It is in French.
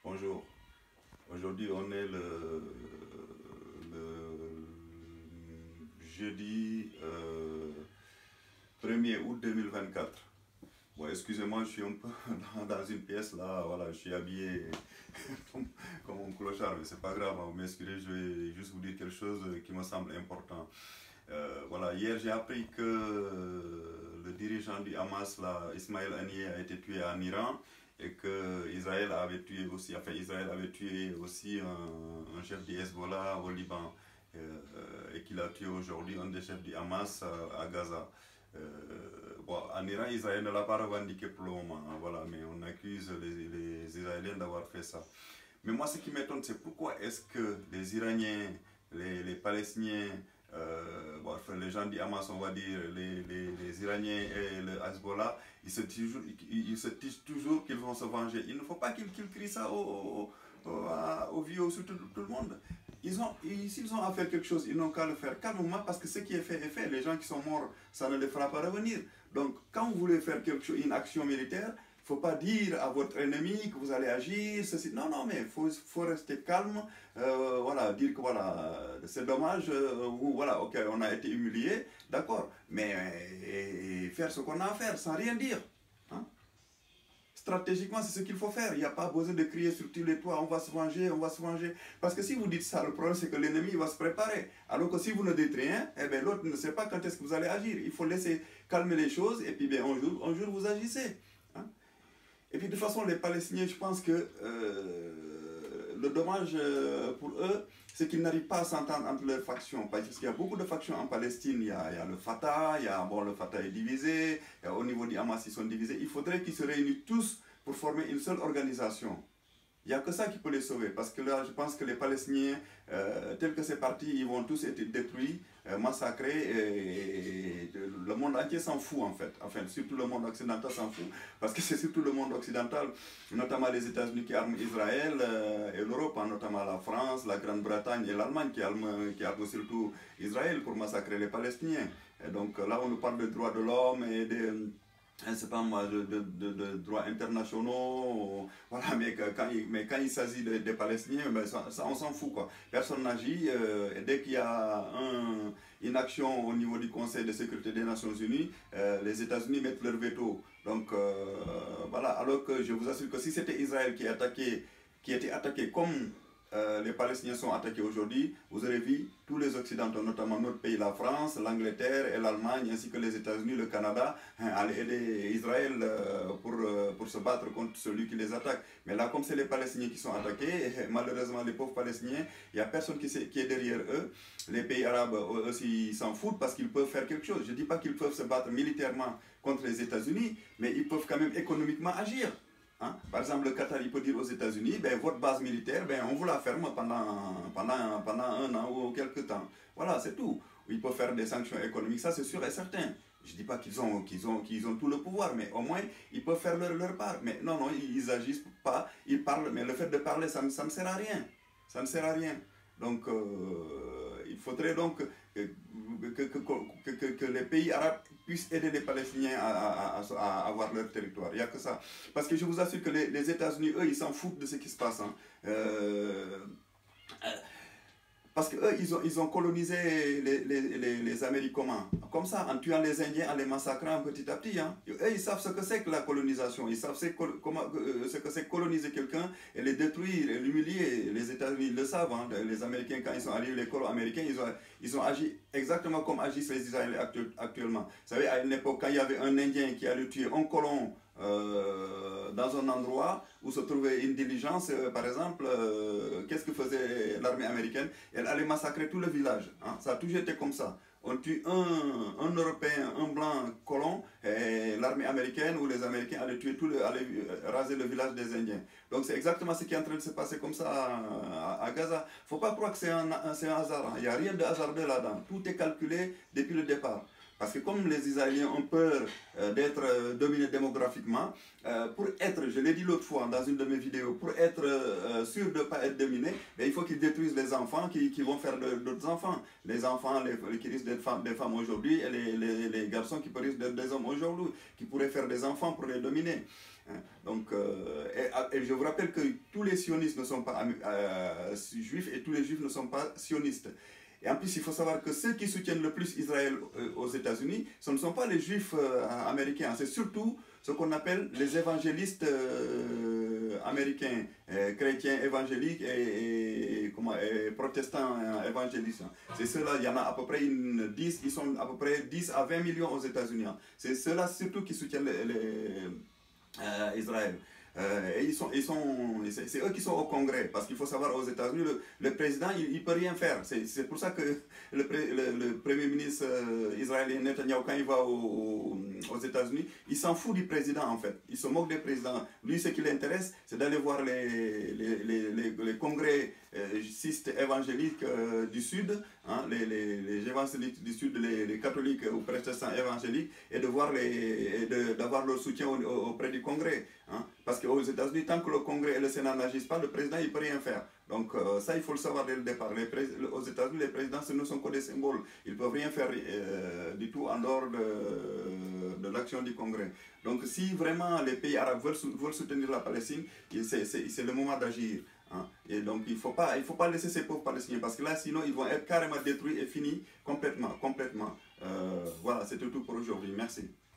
Bonjour. Aujourd'hui, on est le jeudi 1er août 2024. Bon, excusez-moi, je suis un peu dans une pièce là, voilà, je suis habillé comme un clochard, mais c'est pas grave, vous m'excusez, je vais juste vous dire quelque chose qui me semble important. Voilà, hier j'ai appris que le dirigeant du Hamas, là, Ismaël Haniyeh, a été tué en Iran et que Israël avait tué aussi, un chef du Hezbollah au Liban et qu'il a tué aujourd'hui un des chefs du Hamas à Gaza. Bon, en Iran, Israël ne l'a pas revendiqué pour le moment, hein, voilà, mais on accuse les Israéliens d'avoir fait ça. Mais moi, ce qui m'étonne, c'est pourquoi est-ce que les Iraniens, les Palestiniens, bon, enfin, les gens du Hamas, on va dire, les Iraniens et le Hezbollah, ils se disent toujours qu'ils vont se venger. Il ne faut pas qu'ils crient ça aux vieux, sur tout le monde. S'ils ont à faire quelque chose, ils n'ont qu'à le faire calmement parce que ce qui est fait est fait. Les gens qui sont morts, ça ne les fera pas revenir. Donc, quand vous voulez faire quelque chose, une action militaire, il ne faut pas dire à votre ennemi que vous allez agir, ceci. Non, non, mais il faut rester calme, voilà, dire que voilà, c'est dommage, ou voilà, ok, on a été humilié, d'accord, mais faire ce qu'on a à faire sans rien dire. Hein? Stratégiquement, c'est ce qu'il faut faire. Il n'y a pas besoin de crier sur tous les toits, on va se venger, on va se venger. Parce que si vous dites ça, le problème c'est que l'ennemi va se préparer. Alors que si vous ne dites rien, eh bien, l'autre ne sait pas quand est-ce que vous allez agir. Il faut laisser calmer les choses et puis bien, un jour vous agissez. Hein? Et puis de toute façon, les Palestiniens, je pense que le dommage pour eux, c'est qu'ils n'arrivent pas à s'entendre entre leurs factions. Parce qu'il y a beaucoup de factions en Palestine. Il y a le Fatah, bon, le Fatah est divisé, au niveau du Hamas, ils sont divisés. Il faudrait qu'ils se réunissent tous pour former une seule organisation. Il n'y a que ça qui peut les sauver, parce que là, je pense que les Palestiniens, tels que c'est parti, ils vont tous être détruits, massacrés, et le monde entier s'en fout en fait. Enfin, surtout le monde occidental s'en fout, parce que c'est surtout le monde occidental, notamment les États-Unis qui arment Israël, et l'Europe, notamment la France, la Grande-Bretagne et l'Allemagne qui arment surtout Israël pour massacrer les Palestiniens. Et donc là, on nous parle de droits de l'homme et c'est pas moi, de droits internationaux, voilà, mais quand il s'agit des Palestiniens, ben ça, on s'en fout, quoi. Personne n'agit, et dès qu'il y a une action au niveau du Conseil de sécurité des Nations Unies, les États-Unis mettent leur veto. Donc, voilà, alors que je vous assure que si c'était Israël qui était attaqué comme les Palestiniens sont attaqués aujourd'hui, vous aurez vu tous les Occidentaux, notamment notre pays, la France, l'Angleterre et l'Allemagne, ainsi que les États-Unis, le Canada, aller aider Israël pour se battre contre celui qui les attaque. Mais là, comme c'est les Palestiniens qui sont attaqués, malheureusement les pauvres Palestiniens, il n'y a personne qui est derrière eux. Les pays arabes aussi s'en foutent parce qu'ils peuvent faire quelque chose. Je ne dis pas qu'ils peuvent se battre militairement contre les États-Unis, mais ils peuvent quand même économiquement agir. Hein? Par exemple, le Qatar, il peut dire aux États-Unis, ben, votre base militaire, ben, on vous la ferme pendant un an ou quelque temps. Voilà, c'est tout. Il peut faire des sanctions économiques, ça c'est sûr et certain. Je ne dis pas qu'ils ont tout le pouvoir, mais au moins, ils peuvent faire leur part. Mais non, non, ils agissent pas, ils parlent, mais le fait de parler, ça ne sert à rien. Ça ne sert à rien. Donc, il faudrait donc que les pays arabes puissent aider les Palestiniens à avoir leur territoire. Il n'y a que ça. Parce que je vous assure que les États-Unis, eux, ils s'en foutent de ce qui se passe. Hein. Parce qu'eux, ils ont colonisé les Américains. Comme ça, en tuant les Indiens, en les massacrant petit à petit. Hein. Eux, ils savent ce que c'est que la colonisation. Ils savent ce que c'est coloniser quelqu'un et les détruire, et l'humilier. Les États-Unis le savent. Hein. Les Américains, quand ils sont arrivés, les colons américains, ils ont agi exactement comme agissent les Israéliens actuellement. Vous savez, à une époque, quand il y avait un Indien qui allait tuer un colon, dans un endroit où se trouvait une diligence, par exemple, qu'est-ce que faisait l'armée américaine? Elle allait massacrer tout le village. Hein? Ça a toujours été comme ça. On tue un Européen, un blanc colon, et l'armée américaine ou les Américains allaient allaient raser le village des Indiens. Donc c'est exactement ce qui est en train de se passer comme ça à Gaza. Il ne faut pas croire que c'est un hasard. Hein? Il n'y a rien de hasardeux là-dedans. Tout est calculé depuis le départ. Parce que comme les Israéliens ont peur d'être dominés démographiquement, pour être, je l'ai dit l'autre fois dans une de mes vidéos, pour être sûr de ne pas être dominés, il faut qu'ils détruisent les enfants qui vont faire d'autres enfants. Les enfants qui risquent d'être des femmes aujourd'hui et les garçons qui risquent d'être des hommes aujourd'hui, qui pourraient faire des enfants pour les dominer. Hein. Donc, et je vous rappelle que tous les sionistes ne sont pas juifs et tous les juifs ne sont pas sionistes. Et en plus, il faut savoir que ceux qui soutiennent le plus Israël aux États-Unis, ce ne sont pas les juifs américains, c'est surtout ce qu'on appelle les évangélistes américains, chrétiens évangéliques et protestants évangélistes. C'est ceux-là, il y en a à peu près 10, ils sont à peu près 10 à 20 millions aux États-Unis. C'est ceux-là surtout qui soutiennent Israël. Et c'est eux qui sont au Congrès, parce qu'il faut savoir, aux États-Unis, le président, il ne peut rien faire. C'est pour ça que le Premier ministre israélien Netanyahu, quand il va aux États-Unis, il s'en fout du président, en fait. Il se moque des présidents. Lui, ce qui l'intéresse, c'est d'aller voir les congrès évangéliques du Sud, hein, les évangéliques du Sud, les catholiques ou protestants évangéliques, et d'avoir leur soutien auprès du Congrès. Hein, parce qu'aux États-Unis, tant que le Congrès et le Sénat n'agissent pas, le président il ne peut rien faire. Donc ça, il faut le savoir dès le départ. Aux États-Unis, les présidents, ce ne sont que des symboles. Ils ne peuvent rien faire du tout en dehors de l'action du Congrès. Donc si vraiment les pays arabes veulent soutenir la Palestine, c'est le moment d'agir. Hein. Et donc il ne faut pas laisser ces pauvres Palestiniens, parce que là, sinon, ils vont être carrément détruits et finis complètement. Voilà, c'était tout pour aujourd'hui. Merci.